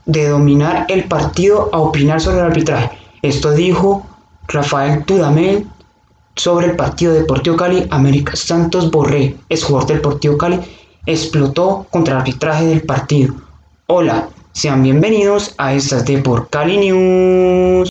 de dominar el partido a opinar sobre el arbitraje. Esto dijo Rafael Dudamel sobre el partido Deportivo Cali. América Santos Borré, exjugador del Deportivo Cali, explotó contra el arbitraje del partido. Hola, sean bienvenidos a estas Deport Cali News.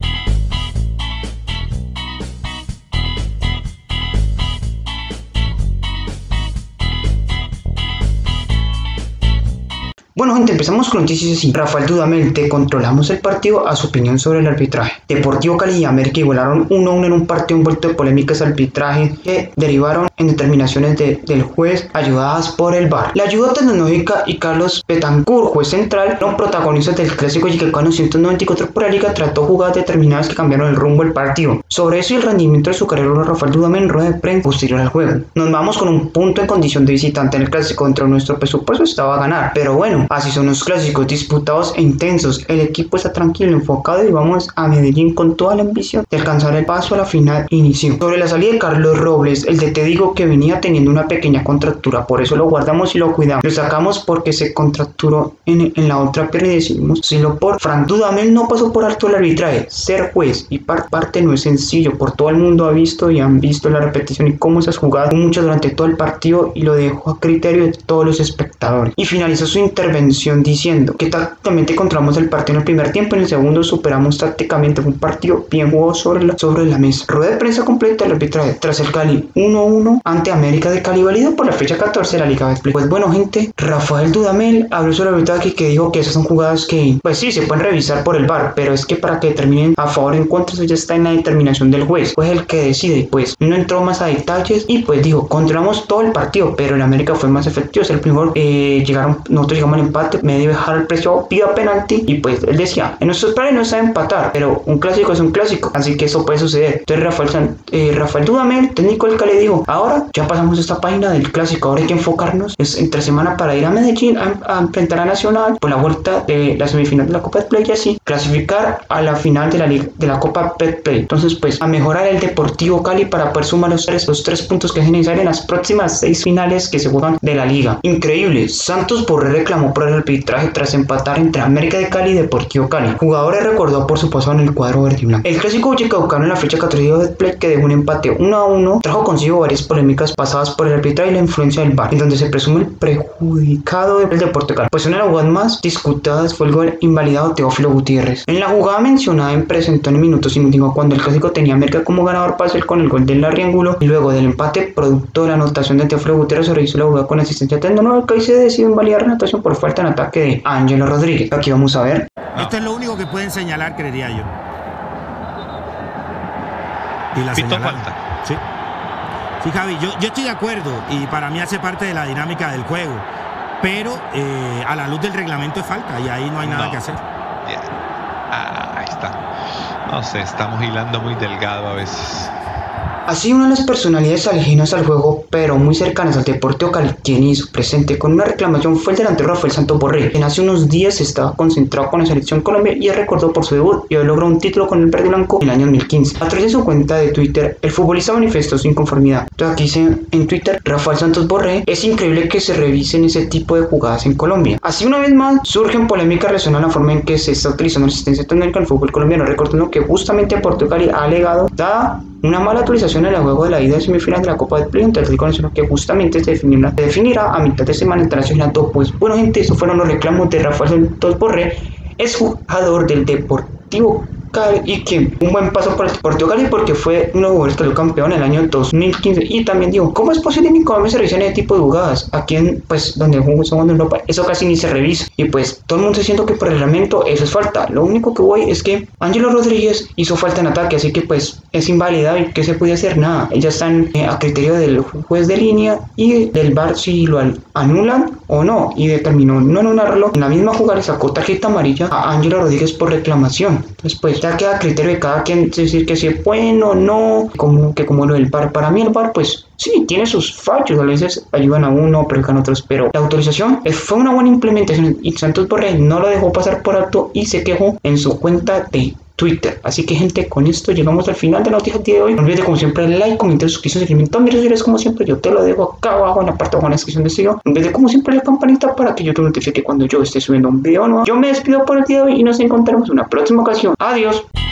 Bueno gente, empezamos con noticias así. Rafael Dudamel, te controlamos el partido a su opinión sobre el arbitraje. Deportivo Cali y América igualaron 1-1 en un partido envuelto de polémicas arbitraje que derivaron en determinaciones del juez ayudadas por el VAR. La ayuda tecnológica y Carlos Betancourt, juez central, fueron protagonistas del clásico Yicacano 194 por la liga, trató jugadas determinadas que cambiaron el rumbo del partido. Sobre eso y el rendimiento de su carrera, Rafael Dudamel en rueda de prensa posterior al juego. Nos vamos con un punto en condición de visitante en el clásico. Dentro de nuestro presupuesto estaba a ganar, pero bueno, así son los clásicos, disputados e intensos. El equipo está tranquilo, enfocado y vamos a Medellín con toda la ambición de alcanzar el paso a la final. Inició. Sobre la salida de Carlos Robles, el DT dijo que venía teniendo una pequeña contractura, por eso lo guardamos y lo cuidamos. Lo sacamos porque se contracturó en la otra pierna y decidimos silo por Frank Dudamel. No pasó por alto el arbitraje. Ser juez y parte no es sencillo, por todo el mundo ha visto y han visto la repetición y cómo se ha jugado mucho durante todo el partido y lo dejó a criterio de todos los espectadores. Y finalizó su intervención diciendo que tácticamente controlamos el partido en el primer tiempo, en el segundo superamos tácticamente. Fue un partido bien jugado sobre la mesa. Rueda de prensa completa del arbitraje tras el Cali 1-1 ante América de Cali, válido por la fecha 14 de la Liga Betplay. Pues bueno gente, Rafael Dudamel habló sobre el arbitraje que dijo que esas son jugadas que pues sí se pueden revisar por el VAR, pero es que para que determinen a favor o en contra eso ya está en la determinación del juez, pues el que decide. Y pues no entró más a detalles y pues dijo, controlamos todo el partido, pero el América fue más efectivo, es el primero. Nosotros llegamos al empate, medio dejar el precio, pidió penalti y pues él decía, en nuestros planes no está empatar, pero un clásico es un clásico, así que eso puede suceder. Entonces Rafael Dudamel, técnico del Cali, dijo, ahora ya pasamos esta página del clásico, ahora hay que enfocarnos entre semana para ir a Medellín a enfrentar a Nacional por la vuelta de la semifinal de la Copa Betplay y así clasificar a la final de la Copa Betplay. Entonces pues a mejorar el Deportivo Cali para poder sumar los tres puntos que es necesario en las próximas 6 finales que se juegan de la liga. Increíble, Santos Borré reclamó por el arbitraje tras empatar entre América de Cali y Deportivo Cali. Jugadores recordó por su paso en el cuadro verde y blanco. El clásico Vallecaucano en la fecha 14 de Betplay, que dejó un empate 1-1, trajo consigo varias polémicas pasadas por el arbitraje y la influencia del VAR, en donde se presume el perjudicado del Deportivo Cali. Pues una de las jugadas más discutidas fue el gol invalidado Teófilo Gutiérrez. En la jugada mencionada presentó en minutos y dijo cuando el clásico tenía a América como ganador pasó con el gol del Larriángulo y luego del empate producto de la anotación de Teófilo Gutiérrez se realizó la jugada con asistencia tecnológica y se decidió invalidar la anotación por falta en ataque de Ángelo Rodríguez. Aquí vamos a ver. Esto es lo único que pueden señalar, creería yo. Y la falta. Sí. Sí, Javi, yo estoy de acuerdo y para mí hace parte de la dinámica del juego, pero a la luz del reglamento es falta y ahí no hay nada que hacer. Ahí está. No sé, estamos hilando muy delgado a veces. Así una de las personalidades ajenas al juego, pero muy cercanas al Deportivo Cali, quien hizo presente con una reclamación fue el delantero Rafael Santos Borré, quien hace unos días estaba concentrado con la selección Colombia y recordó por su debut y hoy logró un título con el verde y blanco en el año 2015. A través de su cuenta de Twitter, el futbolista manifestó su inconformidad. Entonces aquí dice en Twitter, Rafael Santos Borré, es increíble que se revisen ese tipo de jugadas en Colombia. Así una vez más surgen polémicas relacionadas a la forma en que se está utilizando la asistencia técnica en el fútbol colombiano, recordando que justamente Deportivo Cali ha alegado dada una mala actualización en el juego de la ida de semifinal de la Copa del Play, entonces el que justamente se definirá a mitad de semana entre Nacional. Pues bueno gente, estos fueron los reclamos de Rafael Santos Borré, es jugador del Deportivo Cali y que un buen paso para el Deportivo Cali porque fue uno de los jugadores que lo campeón en el año 2015 y también digo, ¿cómo es posible que en Colombia se revisen ese tipo de jugadas? Aquí en, pues donde jugamos en Europa, eso casi ni se revisa y pues todo el mundo se siente que por el reglamento eso es falta. Lo único que voy es que Ángelo Rodríguez hizo falta en ataque, así que pues es invalidado y que se puede hacer nada. Ellas están a criterio del juez de línea y del VAR si lo anulan o no y determinó no anularlo. En la misma jugada le sacó tarjeta amarilla a Ángelo Rodríguez por reclamación. Entonces pues ya queda a criterio de cada quien decir que si es bueno o no, como lo del VAR. Para mí el VAR pues sí, tiene sus fallos, a veces ayudan a uno, perjudican a otros, pero la autorización fue una buena implementación y Santos Borré no lo dejó pasar por alto y se quejó en su cuenta de Twitter. Así que gente, con esto llegamos al final de la noticia del día de hoy. No olvides como siempre el like, comentario, suscripción, seguimiento a mis redes sociales como siempre. Yo te lo dejo acá abajo en la parte de abajo en la descripción de este video. No olvides como siempre la campanita para que yo te notifique cuando yo esté subiendo un video nuevo. Yo me despido por el día de hoy y nos encontramos en una próxima ocasión. Adiós.